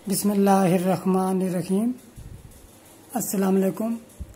बिस्मिल्लाहिर्रहमानिर्रहीम। अस्सलाम वालेकुम।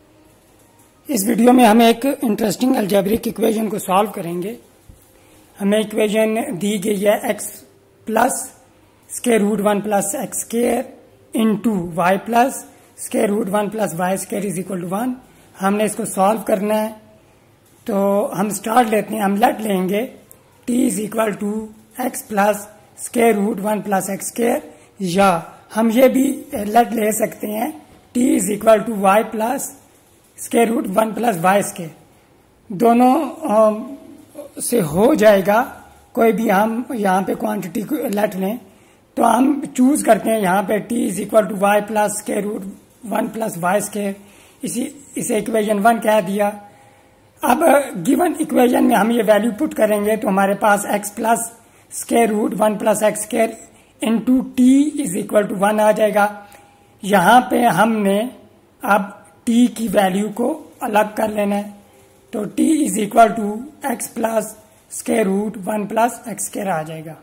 इस वीडियो में हम एक इंटरेस्टिंग अलजेब्रिक इक्वेशन को सॉल्व करेंगे। हमें इक्वेशन दी गई है x plus square root 1 plus x square into y plus square root 1 plus y square is equal to 1। हमने इसको सॉल्व करना है, तो हम स्टार्ट लेते हैं। हम लेट लेंगे t is equal to x plus square root 1 plus x square, या हम ये भी लेट ले सकते हैं t is equal to y plus square root 1 plus y square. दोनों से हो जाएगा। कोई भी हम यहाँ पे क्वांटिटी को लेट लें, तो हम चूज करते हैं यहाँ पे t is equal to y plus square root 1 plus y square. इसे इक्वेशन 1 कह दिया। अब गिवन इक्वेशन में हम ये वैल्यू पुट करेंगे, तो हमारे पास x plus square root 1 plus x square into t is equal to 1 आ जाएगा। यहाँ पे हमने अब t की वैल्यू को अलग कर लेना है, तो t is equal to x plus square root 1 plus x square आ जाएगा।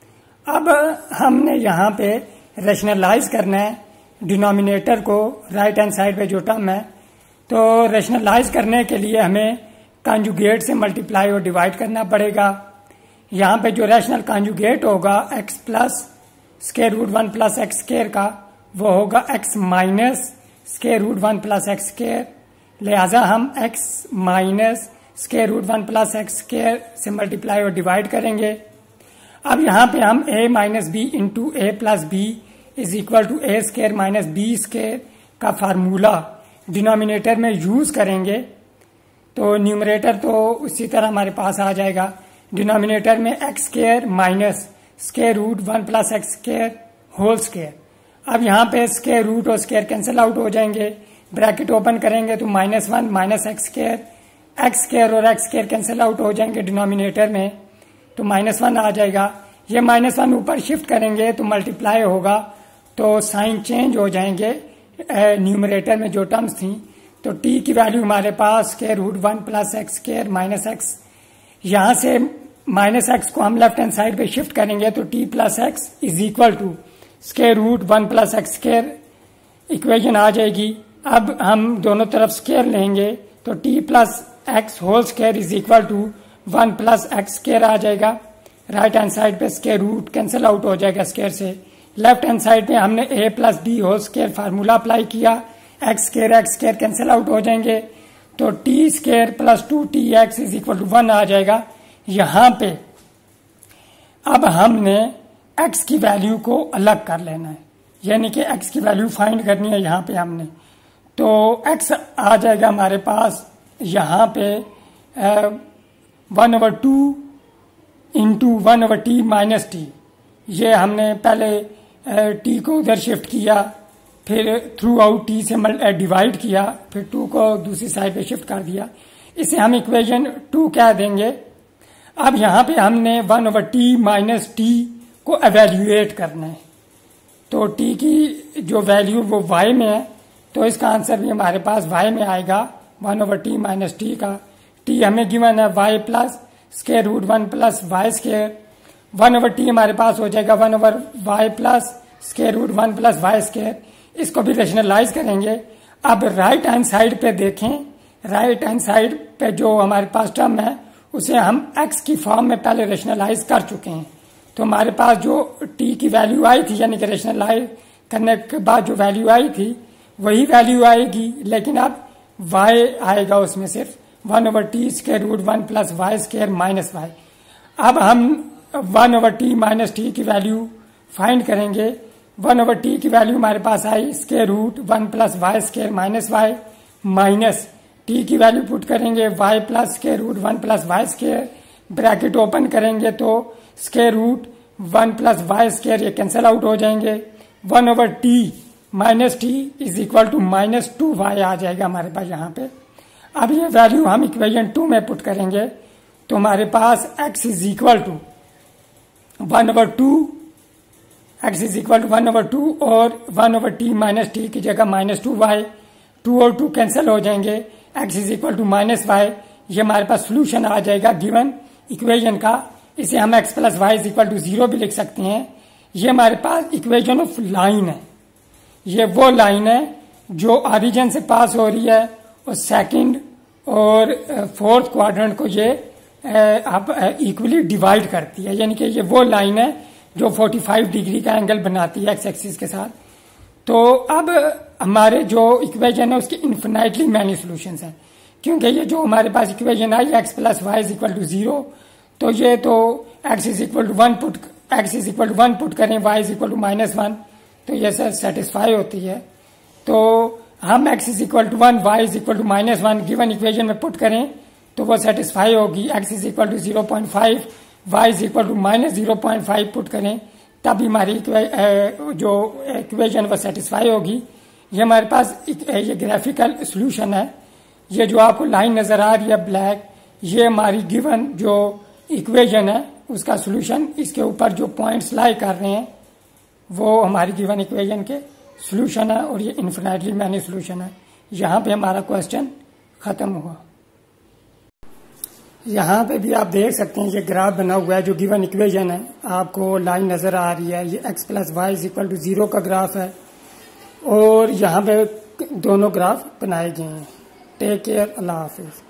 अब हमने यहाँ पे रेशनलाइज करना है डिनोमिनेटर को, राइट हैंड साइड पे जो टर्म है। तो रेशनलाइज करने के लिए हमें कंजुगेट से मल्टीप्लाई और डिवाइड करना पड़ेगा। यहाँ पे जो रैशनल कंजुगेट होगा x plus square root 1 plus x square का, वो होगा x minus square root 1 plus x square. लिहाजा हम x minus square root 1 plus x square से मल्टीप्लाई और डिवाइड करेंगे। अब यहाँ पे हम a minus b into a plus b is equal to a square minus b square का फार्मूला डिनोमिनेटर में यूज करेंगे। तो न्यूमरेटर तो उसी तरह हमारे पास आ जाएगा। डिनोमिनेटर में x square minus square root 1 plus x square whole square. अब यहाँ पे स्क्वायर रूट और स्क्वायर कैंसिल आउट हो जाएंगे। ब्रैकेट ओपन करेंगे तो -1 माइनस एक्स स्क्वायर और एक्स स्क्वायर कैंसिल आउट हो जाएंगे डिनोमिनेटर में, तो -1 आ जाएगा। ये -1 ऊपर शिफ्ट करेंगे तो मल्टीप्लाई होगा, तो साइन चेंज हो जाएंगे न्यूमरेटर में जो टर्म्स थी। तो t की वैल्यू हमारे पास square root 1 plus x square minus x, यहाँ से माइनस एक्स को हम लेफ्ट हैंड साइड पे शिफ्ट करेंगे, तो t plus x is equal to square root 1 plus x square equation आ जाएगी। अब हम दोनों तरफ स्क्वायर लेंगे, तो t plus x whole square is equal to 1 plus x square आ जाएगा। राइट हैंड साइड पे स्क्वायर रूट कैंसिल आउट हो जाएगा स्क्वायर से। लेफ्ट हैंड साइड पे हमने a plus d whole square formula apply किया, एक्स स्क्वायर कैंसिल आउट हो जाएंगे, तो t square plus 2tx is equal to 1 आ जाएगा। यहाँ पे अब हमने x की वैल्यू को अलग कर लेना है, यानी कि x की वैल्यू फाइंड करनी है यहाँ पे हमने। तो x आ जाएगा हमारे पास यहाँ पे 1/2 इंटू 1/t माइनस टी। ये हमने पहले t को उधर शिफ्ट किया, फिर थ्रू आउट t से डिवाइड किया, फिर 2 को दूसरी साइड पे शिफ्ट कर दिया। इसे हम इक्वेशन 2 कह देंगे। अब यहाँ पे हमने 1/t माइनस टी को एवेल्युएट करना है। तो t की जो वैल्यू वो y में है, तो इसका आंसर भी हमारे पास y में आएगा 1/t माइनस टी का। t हमें गिवन है y plus square root 1 plus y square. 1/t हमारे पास हो जाएगा 1/y plus square root 1 plus y square. इसको भी रेशनलाइज करेंगे। अब राइट हैंड साइड पे देखें, राइट हैंड साइड पे जो हमारे पास टर्म है उसे हम x की फॉर्म में पहले रेशनलाइज कर चुके हैं। तो हमारे पास जो t की वैल्यू आई थी, यानी कि रेशनलाइज करने के बाद जो वैल्यू आई थी वही वैल्यू आएगी, लेकिन अब y आएगा उसमें सिर्फ 1/t square root 1 plus y square minus y. अब हम 1/t माइनस टी की वैल्यू फाइंड करेंगे। 1/t की वैल्यू हमारे पास आई square root 1 plus y square minus y, minus t की वैल्यू पुट करेंगे y plus square root 1 plus y square. Bracket open करेंगे तो square root 1 plus y square ये कैंसिल आउट हो जाएंगे। 1/t minus t is equal to -2y आ जाएगा हमारे पास यहाँ पे। अब ये वैल्यू हम इक्वेशन 2 में पुट करेंगे, तो हमारे पास x is equal to 1/2, x is equal to 1/2 और 1/t माइनस टी की जगह -2y, 2 और 2 कैंसिल हो जाएंगे, x is equal to -y। ये हमारे पास सोल्यूशन आ जाएगा गिवन इक्वेशन का। इसे हम x plus y is equal to 0 भी लिख सकते हैं, ये हमारे पास इक्वेशन ऑफ लाइन है। ये वो लाइन है जो ओरिजिन से पास हो रही है और सेकंड और फोर्थ क्वाड्रेंट को ये अब इक्वली डिवाइड करती है, यानी कि ये वो लाइन है जो 45 डिग्री का एंगल बनाती है एक्स एक्सिस के साथ। तो अब हमारे जो इक्वेशन है उसके इन्फिनाइटली मैनी सॉल्यूशंस हैं, क्योंकि ये जो हमारे पास इक्वेशन आई x plus y is equal to 0, तो ये तो x is equal to 1 put करें, वाई इज इक्वल टू -1, तो ये सेटिस्फाई होती है। तो हम x is equal to 1, y is equal to -1 given equation में पुट करें तो वो सेटिस्फाई होगी। X is equal to 0.5, y is equal to -0.5 put करें तभी हमारी जो इक्वेशन वो सेटिस्फाई होगी। ये हमारे पास ये ग्राफिकल सॉल्यूशन है। ये जो आपको लाइन नजर आ रही है ब्लैक, ये हमारी गिवन जो इक्वेशन है उसका सॉल्यूशन, इसके ऊपर जो पॉइंट्स लाई कर रहे हैं वो हमारी गिवन इक्वेशन के सॉल्यूशन है और ये इन्फिनाइटली मैनी सॉल्यूशन है। यहाँ पे हमारा क्वेश्चन खत्म हुआ। यहाँ पे भी आप देख सकते हैं ये ग्राफ बना हुआ है, जो गिवन इक्वेशन है आपको लाइन नजर आ रही है। ये x plus y is equal to 0 का ग्राफ है और यहाँ पे दोनों ग्राफ बनाए गए हैं। टेक केयर, अल्लाह हाफिज।